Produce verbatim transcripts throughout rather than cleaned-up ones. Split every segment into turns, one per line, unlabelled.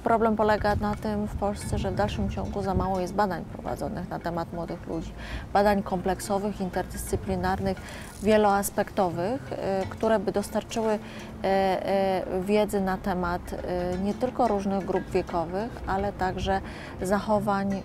Problem polega na tym w Polsce, że w dalszym ciągu za mało jest badań prowadzonych na temat młodych ludzi. Badań kompleksowych, interdyscyplinarnych, wieloaspektowych, które by dostarczyły wiedzy na temat nie tylko różnych grup wiekowych, ale także zachowań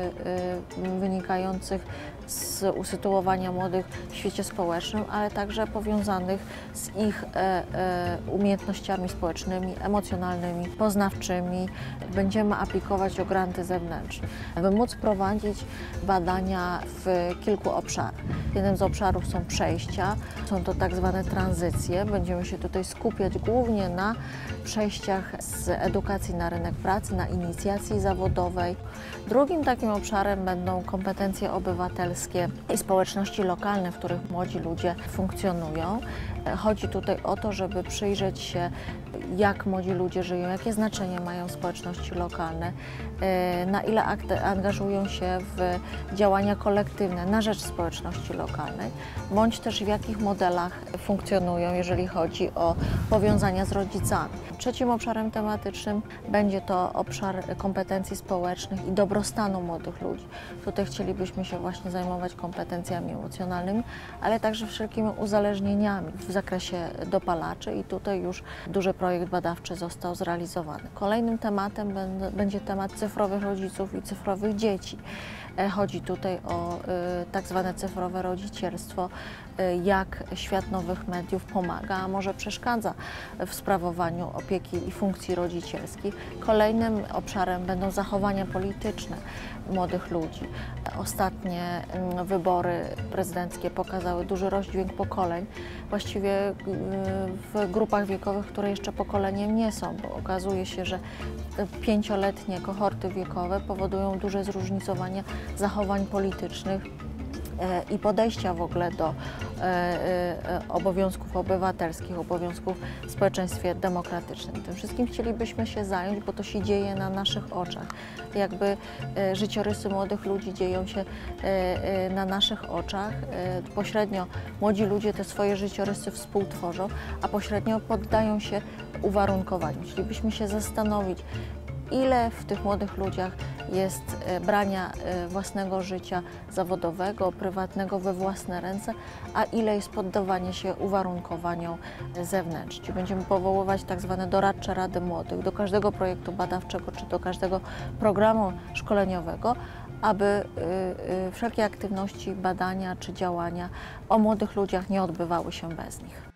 wynikających z usytuowania młodych w świecie społecznym, ale także powiązanych z ich umiejętnościami społecznymi, emocjonalnymi, poznawczymi. Będziemy aplikować o granty zewnętrzne, aby móc prowadzić badania w kilku obszarach. Jednym z obszarów są przejścia, są to tak zwane tranzycje. Będziemy się tutaj skupiać głównie na przejściach z edukacji na rynek pracy, na inicjacji zawodowej. Drugim takim obszarem będą kompetencje obywatelskie i społeczności lokalne, w których młodzi ludzie funkcjonują. Chodzi tutaj o to, żeby przyjrzeć się, jak młodzi ludzie żyją, jakie znaczenie mają społeczności lokalne, na ile angażują się w działania kolektywne na rzecz społeczności lokalnej, bądź też w jakich modelach funkcjonują, jeżeli chodzi o powiązania z rodzicami. Trzecim obszarem tematycznym będzie to obszar kompetencji społecznych i dobrostanu młodych ludzi. Tutaj chcielibyśmy się właśnie zajmować kompetencjami emocjonalnymi, ale także wszelkimi uzależnieniami w zakresie dopalaczy i tutaj już duży projekt badawczy został zrealizowany. Kolejnym tematem będzie temat cyfrowych rodziców i cyfrowych dzieci. Chodzi tutaj o tak zwane cyfrowe rodzicielstwo, jak świat nowych mediów pomaga, a może przeszkadza w sprawowaniu opieki i funkcji rodzicielskich. Kolejnym obszarem będą zachowania polityczne młodych ludzi. Ostatnie wybory prezydenckie pokazały duży rozdźwięk pokoleń, właściwie w grupach wiekowych, które jeszcze pokoleniem nie są, bo okazuje się, że pięcioletnie kohorty wiekowe powodują duże zróżnicowanie zachowań politycznych i podejścia w ogóle do obowiązków obywatelskich, obowiązków w społeczeństwie demokratycznym. Tym wszystkim chcielibyśmy się zająć, bo to się dzieje na naszych oczach. Jakby życiorysy młodych ludzi dzieją się na naszych oczach. Pośrednio młodzi ludzie te swoje życiorysy współtworzą, a pośrednio poddają się uwarunkowaniu. Chcielibyśmy się zastanowić, ile w tych młodych ludziach jest brania własnego życia zawodowego, prywatnego we własne ręce, a ile jest poddawanie się uwarunkowaniom zewnętrznym. Będziemy powoływać tak zwane doradcze rady młodych do każdego projektu badawczego czy do każdego programu szkoleniowego, aby wszelkie aktywności, badania czy działania o młodych ludziach nie odbywały się bez nich.